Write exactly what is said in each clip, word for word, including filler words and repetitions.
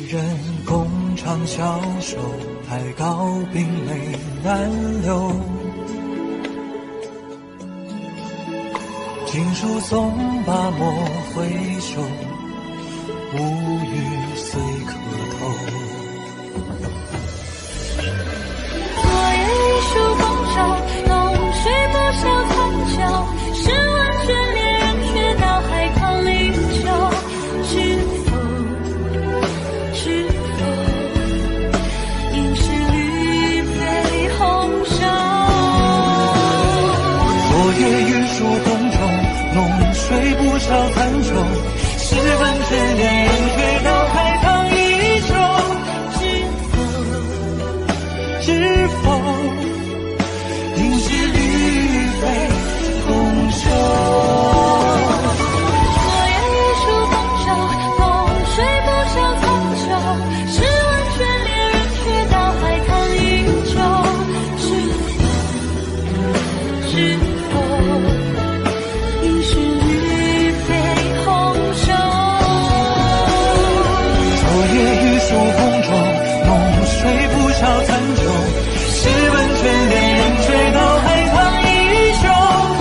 人共唱小手，太高冰泪难流。锦书送罢莫回首，无语虽可偷。 昨夜一树光照，浓水不消残酒。试问卷帘人，却道海棠依旧。知否？知否？应是绿肥红瘦。 昨夜玉树宫中，浓水不消残酒。试问卷帘人，却道海棠依旧。知否？应是绿肥红瘦。 昨夜一树光照，浓水不消残酒。试问卷帘人，却道海棠依旧。知否？知否？应是绿肥红瘦。 昨夜玉树宫中，浓水不消残酒。试问卷帘人，却道海棠依旧。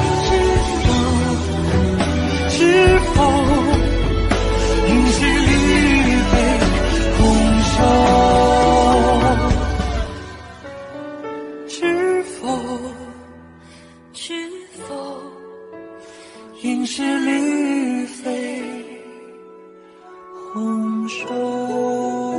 知否？应是绿肥红瘦。知否？ 知否？ 应是绿肥红瘦。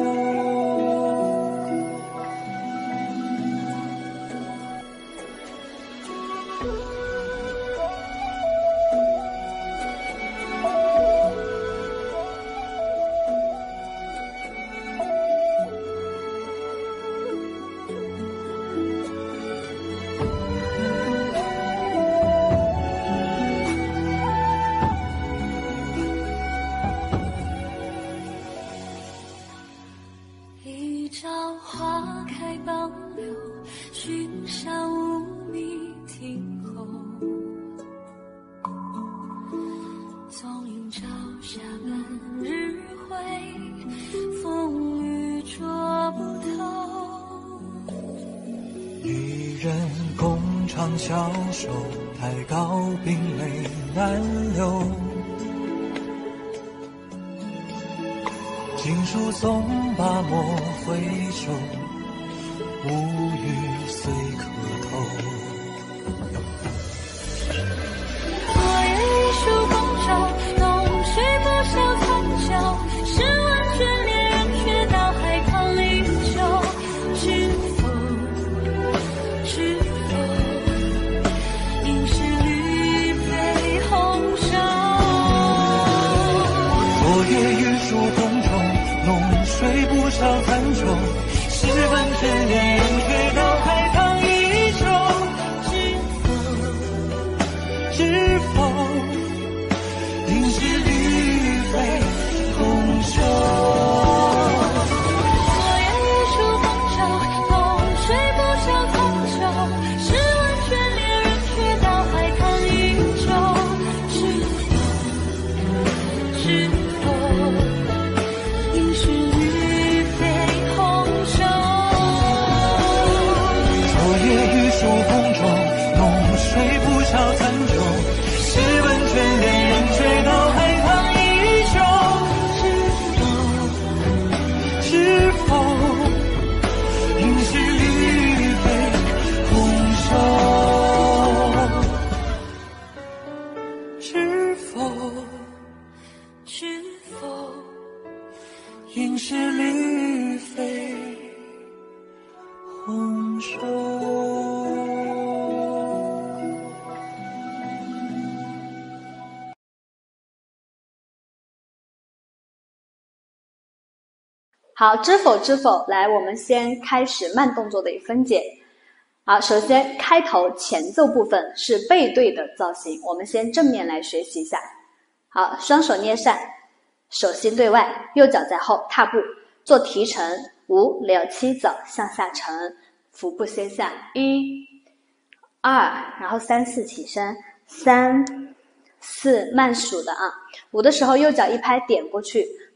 一朝花开傍流，寻香无觅听候。纵饮朝霞半日晖，风雨捉不透。 一人共唱小手，太高冰泪难流。锦书送罢莫回首，无语虽可偷。 昨夜一树光照，浓水不消残酒。试问卷帘人，却道海棠依旧。知否？知否？应是绿肥红瘦。 昨夜玉树宫中，浓水不消残酒。试问卷帘人，却道海棠依旧。知否？应是绿肥红瘦。 昨夜一树光照，浓水不消残酒。试问卷帘人，却道海棠依旧。知否？知否？应是绿肥红瘦。 昨夜玉树宫中，浓水不消残酒。试问卷帘人，却道海棠依旧。知否？应是绿肥红瘦。知否？ 知否？ 应是绿肥红瘦。 好，知否知否，来，我们先开始慢动作的分解。好，首先开头前奏部分是背对的造型，我们先正面来学习一下。好，双手捏扇，手心对外，右脚在后，踏步做提沉，五六七走，向下沉，腹部先下，一、二，然后三四起身，三、四慢数的啊，五的时候右脚一拍点过去，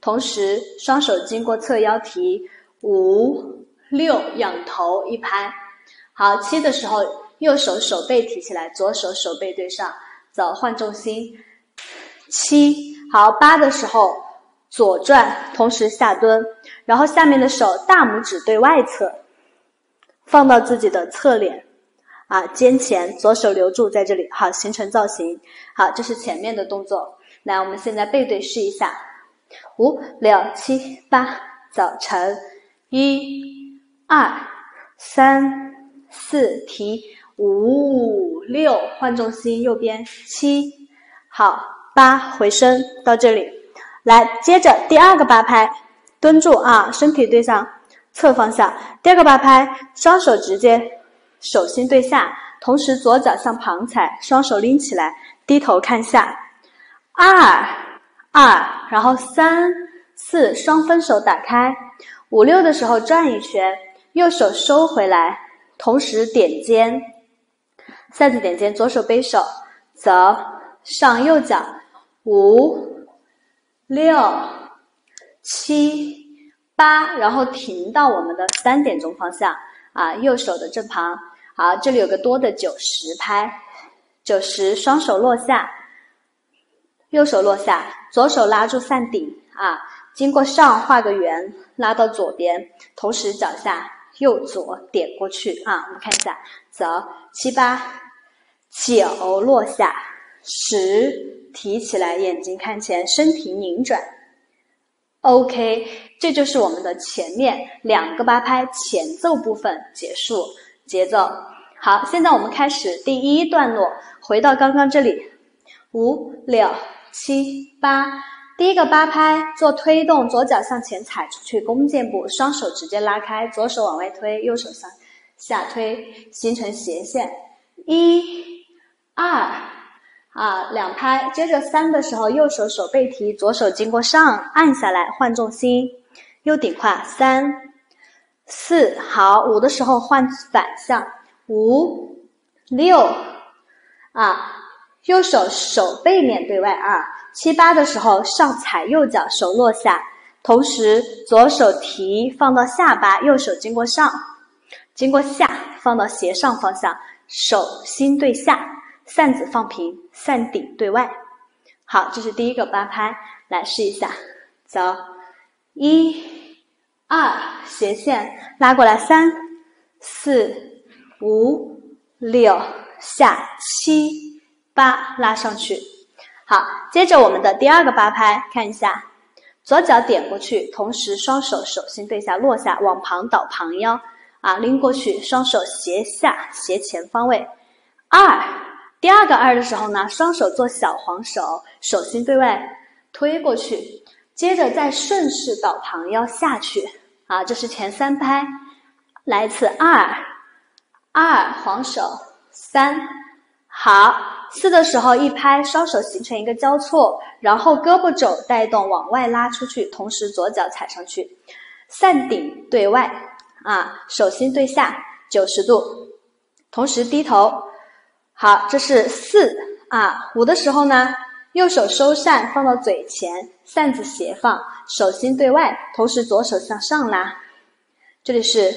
同时双手经过侧腰提，五六仰头一拍。好，七的时候右手手背提起来，左手手背对上，走换重心。七，好，八的时候左转，同时下蹲，然后下面的手大拇指对外侧，放到自己的侧脸啊，肩前，左手留住在这里，好，形成造型。好，这是前面的动作。来，我们现在背对试一下，五六七八，走成，一二三四提，五六换重心，右边七，好，八回身到这里。来，接着第二个八拍，蹲住啊，身体对上侧方向。第二个八拍，双手直接手心对下，同时左脚向旁踩，双手拎起来，低头看下。二二，然后三四，双分手打开。五六的时候转一圈，右手收回来，同时点肩，赛子点肩，左手背手，走上右脚，五六七八，然后停到我们的三点钟方向啊，右手的正旁。好，这里有个多的九十拍，九十，双手落下，右手落下，左手拉住扇顶啊，经过上画个圆，拉到左边，同时脚下右左点过去啊，我们看一下，走七八九落下，十提起来，眼睛看前，身体拧转。OK， 这就是我们的前面两个八拍前奏部分结束，节奏。好，现在我们开始第一段落，回到刚刚这里，五六七八，第一个八拍做推动，左脚向前踩出去，弓箭步，双手直接拉开，左手往外推，右手向下推，形成斜线，一二啊，两拍，接着三的时候，右手手背提，左手经过上按下来，换重心，右顶胯，三四，好，五的时候换反向，五六啊，右手手背面对外二，七八的时候上踩右脚，手落下，同时左手提放到下巴，右手经过上，经过下放到斜上方向，手心对下，扇子放平，扇顶对外。好，这是第一个八拍，来试一下，走，一二，斜线拉过来，三四五六下，七八拉上去。好，接着我们的第二个八拍，看一下，左脚点过去，同时双手手心对下落下，往旁倒旁腰啊，拎过去，双手斜下斜前方位。二，第二个二的时候呢，双手做小黄手，手心对外推过去，接着再顺势倒旁腰下去啊，这是前三拍。来一次，二二黄手，三，好，四的时候一拍，双手形成一个交错，然后胳膊肘带动往外拉出去，同时左脚踩上去，扇顶对外啊，手心对下九十度，同时低头。好，这是四啊，五的时候呢，右手收扇放到嘴前，扇子斜放，手心对外，同时左手向上拉。这里是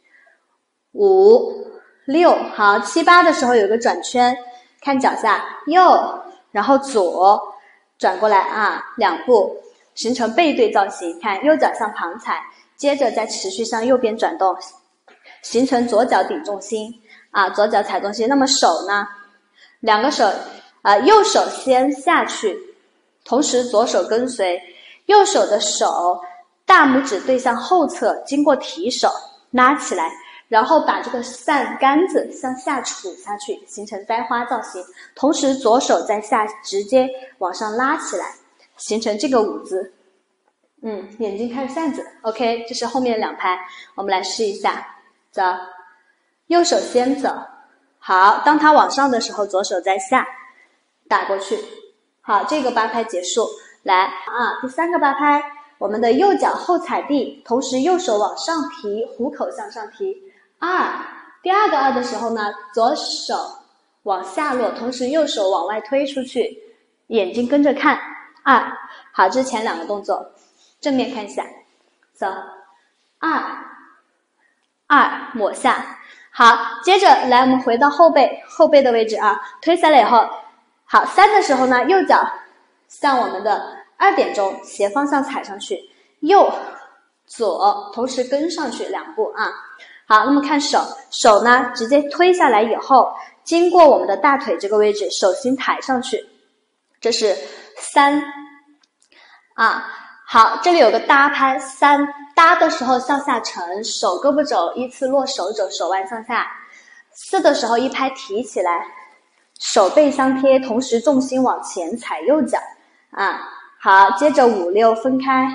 五六，好，七八的时候有一个转圈，看脚下，右，然后左转过来啊，两步形成背对造型，看右脚向旁踩，接着再持续向右边转动，形成左脚顶重心啊，左脚踩重心。那么手呢，两个手啊、呃，右手先下去，同时左手跟随，右手的手大拇指对向后侧，经过提手拉起来，然后把这个扇杆子向下杵下去，形成栽花造型，同时左手在下直接往上拉起来，形成这个舞姿。嗯，眼睛看扇子 OK， 这是后面两拍，我们来试一下，走，右手先走，好，当它往上的时候，左手在下打过去。好，这个八拍结束。来啊，第三个八拍，我们的右脚后踩地，同时右手往上提，虎口向上提。二，第二个二的时候呢，左手往下落，同时右手往外推出去，眼睛跟着看。二，好，这是前两个动作。 正面看一下，走，二，二，抹下。好，接着来我们回到后背，后背的位置啊，推下来以后，好，三的时候呢，右脚向我们的二点钟斜方向踩上去，右左同时跟上去两步啊。好，那么看手，手呢直接推下来以后，经过我们的大腿这个位置，手心抬上去，这是三啊。好，这里有个搭拍，三搭的时候向下沉，手胳膊肘依次落手肘，手腕向下。四的时候一拍提起来，手背相贴，同时重心往前踩右脚啊。好，接着五六分开，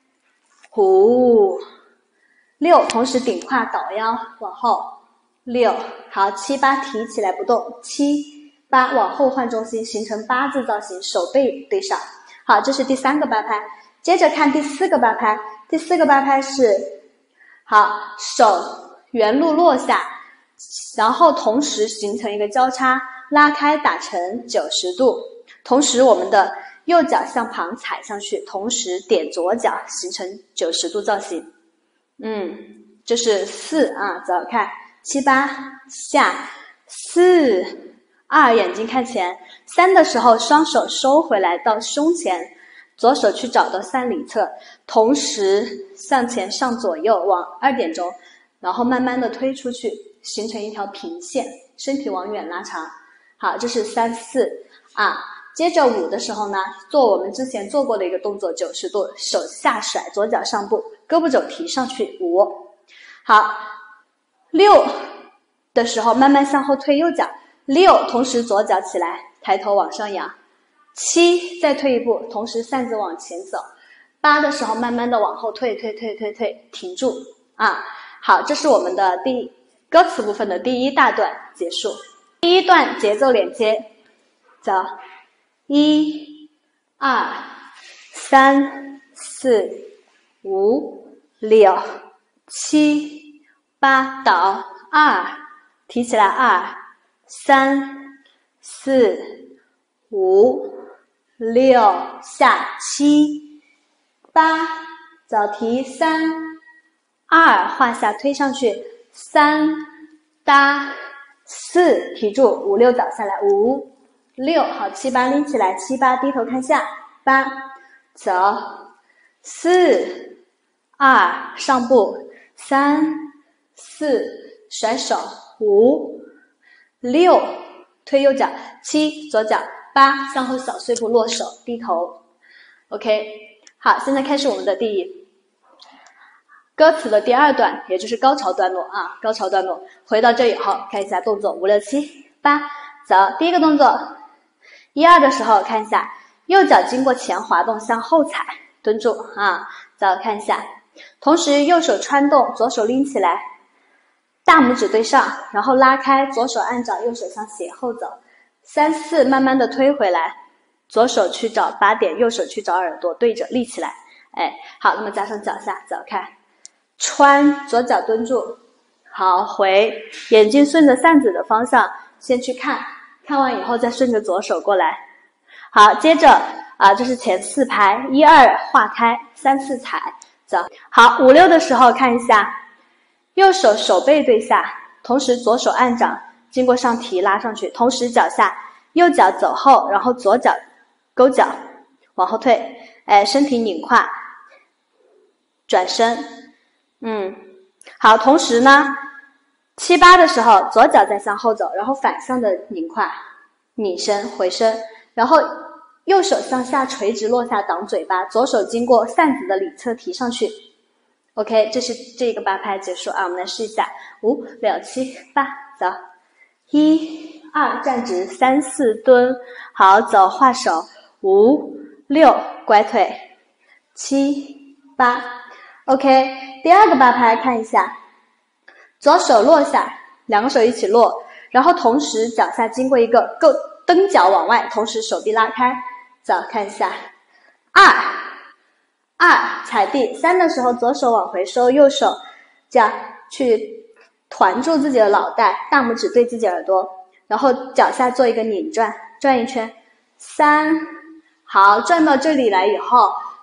五六同时顶胯倒腰往后，六好，七八提起来不动，七八往后换重心，形成八字造型，手背对上。好，这是第三个八拍。接着看第四个八拍，第四个八拍是好，手原路落下，然后同时形成一个交叉，拉开打成九十度，同时我们的右脚向旁踩上去，同时点左脚形成九十度造型。嗯，这是四啊，走看七八下，四二眼睛看前，三的时候双手收回来到胸前。左手去找到三里侧，同时向前上左右往二点钟，然后慢慢的推出去，形成一条平线，身体往远拉长。好，这是三四啊。接着五的时候呢，做我们之前做过的一个动作，九十度，手下甩，左脚上步，胳膊肘提上去，五。好，六的时候慢慢向后推右脚，六同时左脚起来，抬头往上扬。七再退一步，同时扇子往前走。八的时候慢慢的往后退退退退退，停住啊。好，这是我们的第歌词部分的第一大段结束。第一段节奏连接，走，一、二、三、四、五、六、七、八，倒二，提起来二、三、四、五。六下七八，早提三二画下推上去，三搭四提住，五六倒下来，五六好，七八拎起来，七八低头看下，八走四二上步，三四甩手，五六推右脚，七左脚。八向后小碎步落手低头 ，OK， 好，现在开始我们的第一歌词的第二段，也就是高潮段落啊，高潮段落。回到这以后，看一下动作五六七八，走，第一个动作，一二的时候看一下，右脚经过前滑动向后踩，蹲住啊，走，看一下，同时右手穿动，左手拎起来，大拇指对上，然后拉开，左手按掌，右手向斜后走。三四慢慢的推回来，左手去找八点，右手去找耳朵，对着立起来。哎，好，那么加上脚下，走看，穿，左脚蹲住，好，回，眼睛顺着扇子的方向先去看，看完以后再顺着左手过来。好，接着啊，这是前四拍，一二画开，三四踩，走。好，五六的时候看一下，右手手背对下，同时左手按掌。经过上提拉上去，同时脚下右脚走后，然后左脚勾脚往后退，哎，身体拧胯，转身，嗯，好，同时呢，七八的时候左脚再向后走，然后反向的拧胯，拧身回身，然后右手向下垂直落下挡嘴巴，左手经过扇子的里侧提上去 ，OK， 这是这个八拍结束啊，我们来试一下，五六七八，走。一二站直，三四蹲，好，走画手，五六拐腿，七八 ，OK。第二个八拍看一下，左手落下，两个手一起落，然后同时脚下经过一个够蹬脚往外，同时手臂拉开，走看一下，二二踩地，三的时候左手往回收，右手这样去。团住自己的脑袋，大拇指对自己耳朵，然后脚下做一个拧转，转一圈，三，好，转到这里来以后，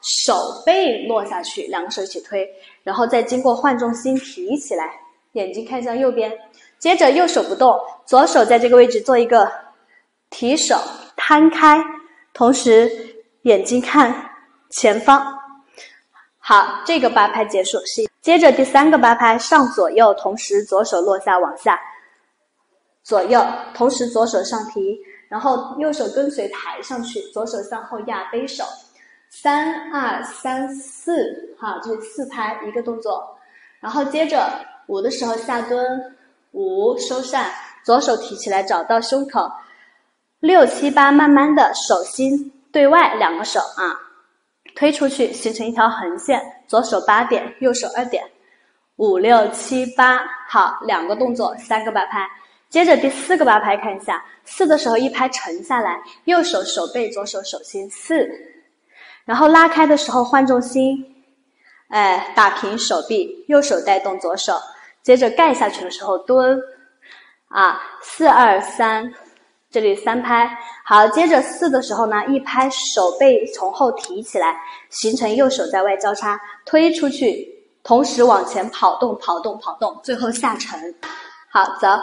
手背落下去，两个手一起推，然后再经过换重心提起来，眼睛看向右边，接着右手不动，左手在这个位置做一个提手摊开，同时眼睛看前方。好，这个八拍结束。是接着第三个八拍上左右，同时左手落下往下，左右同时左手上提，然后右手跟随抬上去，左手向后压背手，三二三四，好，这是四拍一个动作。然后接着五的时候下蹲，五收扇，左手提起来找到胸口，六七八慢慢的手心对外，两个手啊推出去形成一条横线，左手八点，右手二点，五六七八，好，两个动作，三个八拍。接着第四个八拍看一下，四的时候一拍沉下来，右手手背，左手手心，四，然后拉开的时候换重心，哎，打平手臂，右手带动左手，接着盖下去的时候蹲，啊，四二三。这里三拍，好，接着四的时候呢，一拍手背从后提起来，形成右手在外交叉，推出去，同时往前跑动，跑动，跑动，最后下沉。好，走，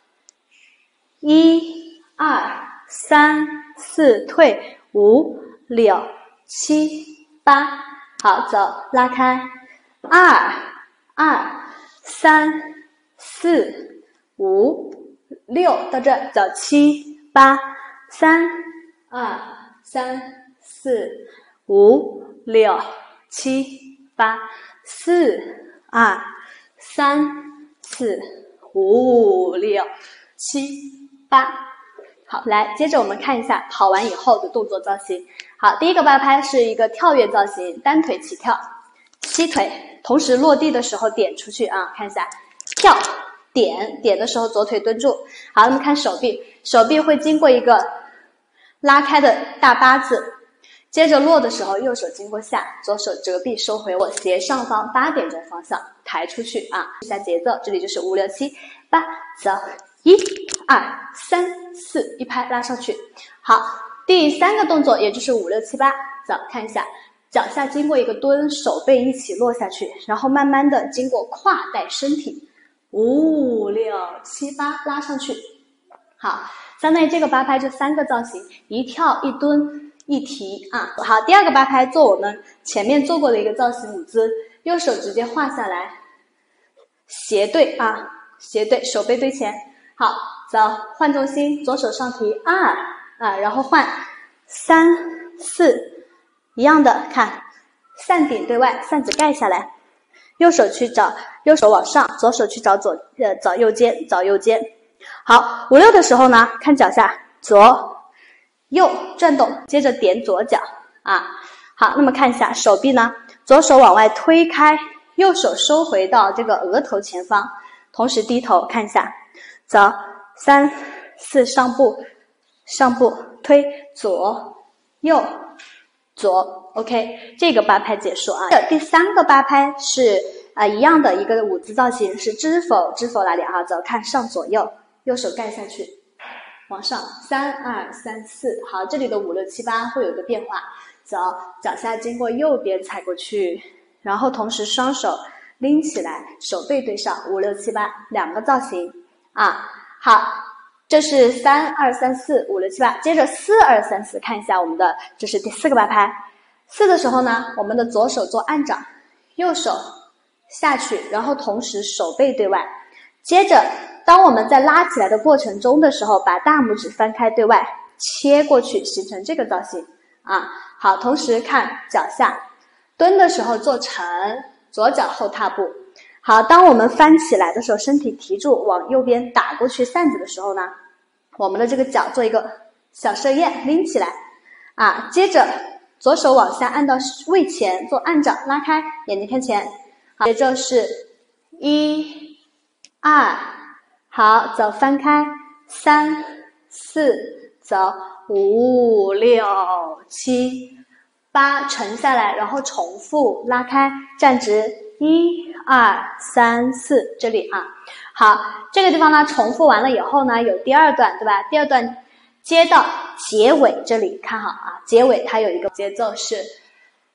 一、二、三、四，退，五、六、七、八，好，走，拉开，二、二、三、四、五、六，到这，走，七。八三二三四五六七八四二三四五六七八。好，来，接着我们看一下跑完以后的动作造型。好，第一个八拍是一个跳跃造型，单腿起跳，膝腿同时落地的时候点出去啊，看一下，跳。点点的时候左腿蹲住，好，那么看手臂，手臂会经过一个拉开的大八字，接着落的时候右手经过下，左手折臂收回我斜上方八点钟方向抬出去啊，一下节奏，这里就是五六七八，走，一二三四，一拍拉上去。好，第三个动作也就是五六七八，走，看一下，脚下经过一个蹲，手背一起落下去，然后慢慢的经过胯带身体。五六七八拉上去，好，相当于这个八拍这三个造型，一跳一蹲一提啊。好，第二个八拍做我们前面做过的一个造型舞姿，右手直接画下来，斜对啊，斜对，手背对前。好，走，换重心，左手上提二啊，然后换三四，一样的看，扇顶对外，扇子盖下来。右手去找，右手往上，左手去找左呃找右肩，找右肩。好，五六的时候呢，看脚下，左右转动，接着点左脚啊。好，那么看一下手臂呢，左手往外推开，右手收回到这个额头前方，同时低头看一下，走，三四上步，上步推左右左。OK， 这个八拍结束啊。第三个八拍是啊、呃、一样的一个舞姿造型，是知否知否哪里啊？走，看上左右，右手盖下去，往上，三二三四。好，这里的五六七八会有一个变化。走，脚下经过右边踩过去，然后同时双手拎起来，手背对上，五六七八两个造型啊。好。这是三二三四五六七八，接着四二三四，看一下我们的这是第四个八拍。四的时候呢，我们的左手做按掌，右手下去，然后同时手背对外。接着，当我们在拉起来的过程中的时候，把大拇指翻开对外，切过去，形成这个造型啊。好，同时看脚下，蹲的时候做沉，左脚后踏步。好，当我们翻起来的时候，身体提住，往右边打过去扇子的时候呢，我们的这个脚做一个小射焰，拎起来啊。接着左手往下按到位前做按掌，拉开，眼睛看前。好，接着是一、二，好，走翻开，三、四，走五、六、七、八，沉下来，然后重复拉开，站直。一二三四，这里啊，好，这个地方呢重复完了以后呢，有第二段，对吧？第二段接到结尾这里，看好啊，结尾它有一个节奏是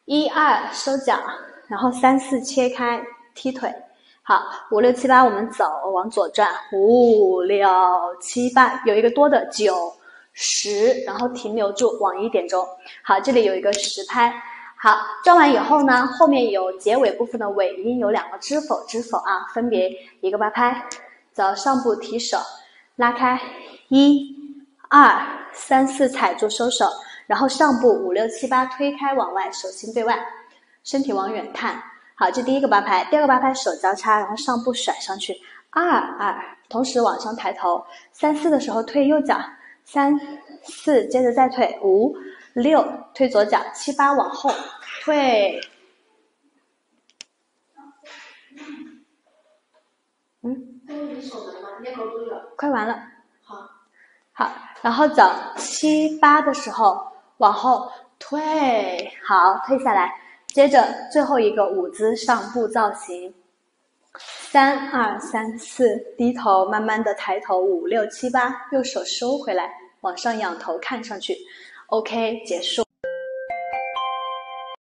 一二收脚，然后三四切开踢腿。好，五六七八我们走，往左转，五六七八，有一个多的九十，然后停留住，往一点钟。好，这里有一个十拍。好，转完以后呢，后面有结尾部分的尾音，有两个知否知否啊，分别一个八拍，走上步提手，拉开，一、二、三四踩住收手，然后上步五六七八推开往外，手心对外，身体往远看。好，这第一个八拍，第二个八拍手交叉，然后上步甩上去，二二，同时往上抬头，三四的时候推右脚，三四接着再退，五。六推左脚，七八往后退，嗯，快完了，好，好，然后走七八的时候往后退，好，退下来，接着最后一个舞姿上步造型，三二三四，低头慢慢的抬头，五六七八，右手收回来，往上仰头看上去。OK， 结束。